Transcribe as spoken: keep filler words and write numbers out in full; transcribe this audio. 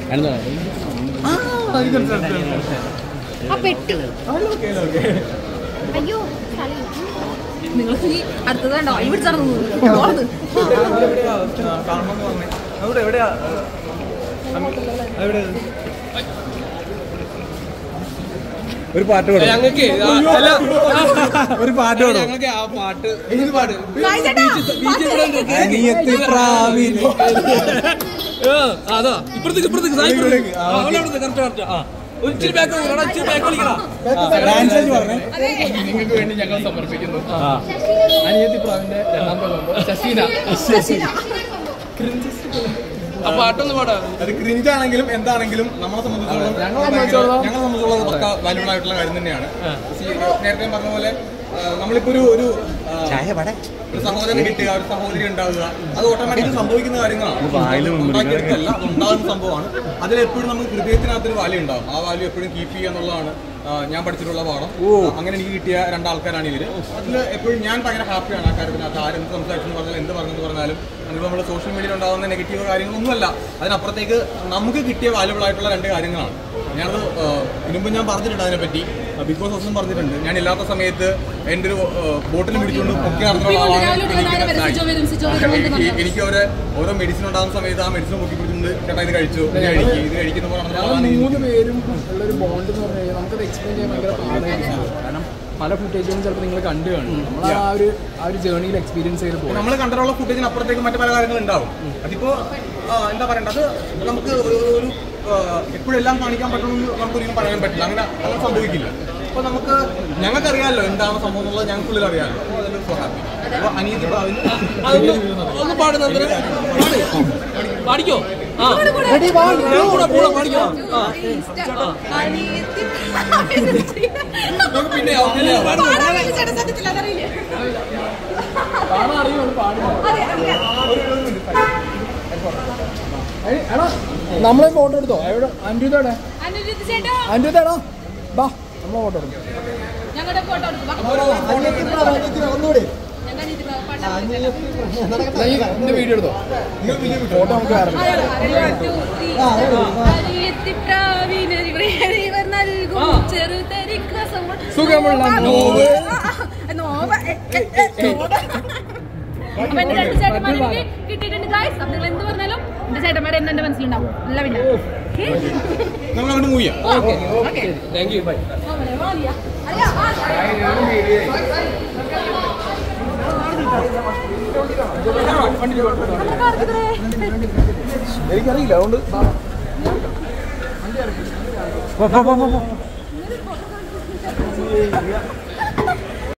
അയ്യോ നിങ്ങൾ അടുത്തത് കണ്ടോ ഈ പിടിച്ചു ഒരു പാട്ട് ഞങ്ങൾക്ക് ഒരു പാട്ട് ഞങ്ങൾക്ക് ആ പാട്ട് പാട്ട് അതാ ഇപ്പഴത്തേക്ക് ഇപ്പഴത്തേക്ക് കറക്റ്റ് കറക്റ്റ് ആ ഇച്ചിരി ബാക്ക് ഇച്ചിരി ബാക്ക് കളിക്കണം നിങ്ങൾക്ക് വേണ്ടി ഞങ്ങൾ സമർപ്പിക്കുന്നു അനിയത്തി പ്രാവിന്റെ രണ്ടാമത്തെ ശശീന ആ പാട്ടൊന്ന് പാടാ അത് ക്രിഞ്ചാണെങ്കിലും എന്താണെങ്കിലും നമ്മളെ സംബന്ധിച്ചോളം ഞങ്ങളെ സംബന്ധിച്ചുള്ളത് പക്ക വാല്യൂബിൾ ആയിട്ടുള്ള കാര്യം തന്നെയാണ്. നേരത്തെ പറഞ്ഞ പോലെ നമ്മളിപ്പോ ഒരു ഒരു സഹോദരൻ കിട്ടുക ഒരു സഹോദരി ഉണ്ടാവുക അത് ഓട്ടോമാറ്റിക്കലി സംഭവിക്കുന്ന കാര്യങ്ങളാണ്. ഉണ്ടാക്കിയെടുത്തല്ല അത് ഉണ്ടാകുന്ന സംഭവമാണ്. അതിലെപ്പോഴും നമുക്ക് ഹൃദയത്തിനകത്തൊരു വാല്യൂ ഉണ്ടാവും. ആ വാല്യൂ എപ്പോഴും കീപ്പ് ചെയ്യുക എന്നുള്ളതാണ് ഞാൻ പഠിച്ചിട്ടുള്ള പാഠം. അങ്ങനെ എനിക്ക് കിട്ടിയ രണ്ടാൾക്കാരാണ് ഇവര്. അതിൽ എപ്പോഴും ഞാൻ ഭയങ്കര ഹാപ്പിയാണ് ആ കാര്യത്തിനകത്ത്. ആരെന്ത് സംസാരിച്ചെന്ന് പറഞ്ഞാലും എന്ത് പറഞ്ഞെന്ന് പറഞ്ഞാലും നമുക്ക് നമ്മുടെ സോഷ്യൽ മീഡിയയിൽ ഉണ്ടാകുന്ന നെഗറ്റീവ് കാര്യങ്ങളൊന്നുമല്ല. അതിനപ്പുറത്തേക്ക് നമുക്ക് കിട്ടിയ വാല്യൂബിൾ ആയിട്ടുള്ള രണ്ട് കാര്യങ്ങളാണ്. ഞാനത് ഇതിനുമ്പ് ഞാൻ പറഞ്ഞിട്ടുണ്ട് അതിനെപ്പറ്റി. ബിഗ് ബോസ് ഹൗസും പറഞ്ഞിട്ടുണ്ട്. ഞാൻ ഇല്ലാത്ത സമയത്ത് എൻ്റെ ഒരു ബോട്ടിൽ പിടിച്ചുകൊണ്ട് പൊക്കി നടത്തുന്ന ആളാണ്. എനിക്ക് ഒരു ഓരോ മെഡിസിൻ ഉണ്ടാകുന്ന സമയത്ത് ആ മെഡിസിൻ പൊക്കി പിടിച്ചുകൊണ്ട് ചേട്ടാ ഇത് കഴിച്ചു ഇത് കഴിക്കും ഇത് കഴിക്കുന്ന മൂന്ന് പേരും ഉള്ളൊരു ബോണ്ട് എന്ന് പറഞ്ഞു കഴിഞ്ഞാൽ നമുക്കത് എക്സ്പ്ലെയിൻ ചെയ്യാൻ ഭയങ്കര പാടായിരിക്കും. കാരണം പല ഫുട്ടേജുകളും ചിലപ്പോൾ നിങ്ങൾ കണ്ടു കാണും. നമ്മൾ ആ ഒരു ആ ഒരു ജേർണിയിൽ എക്സ്പീരിയൻസ് ചെയ്ത് പോകും. നമ്മൾ കണ്ടിട്ടുള്ള ഫുട്ടേജിന് അപ്പുറത്തേക്ക് മറ്റു പല കാര്യങ്ങളും ഉണ്ടാവും. അതിപ്പോൾ എന്താ പറയേണ്ടത്, അത് നമുക്ക് ഒരു എപ്പോഴെല്ലാം കാണിക്കാൻ പറ്റുമെന്ന് നമുക്കൊരിക്കലും പറയാൻ പറ്റില്ല. അങ്ങനെ അങ്ങനെ സംഭവിക്കില്ല. അപ്പോൾ നമുക്ക് ഞങ്ങൾക്കറിയാമല്ലോ എന്താണ് സംഭവം എന്നുള്ളത് ഞങ്ങൾക്കുള്ളിൽ അറിയാമല്ലോ. അപ്പോൾ അതിൽ സോ ഹാപ്പി. അപ്പോൾ അനിയത്തി ഒന്ന് പാടുന്നത് പാടിക്കോ. ആ പിന്നെ നമ്മളെ ഫോട്ടോ എടുത്തോ. എവിടെ അൻഡ്യൂതോടെ അൻഡ്യൂതേടാ ബാ നമ്മളെ ഫോട്ടോ എടുക്കും. വീഡിയോ എടുത്തോ. ഫോട്ടോ നമുക്ക് സുഖമുള്ള എന്റെ രണ്ട് ചേട്ടന്മാരെ കിട്ടിയിട്ടുണ്ട് ഗായ്സ്. നിങ്ങൾ എന്ത് പറഞ്ഞാലും എന്റെ ചേട്ടന്മാരെ എന്ന് എന്റെ മനസ്സിലുണ്ടാവും. നല്ല പിന്നെ എനിക്കറിയില്ല അതുകൊണ്ട്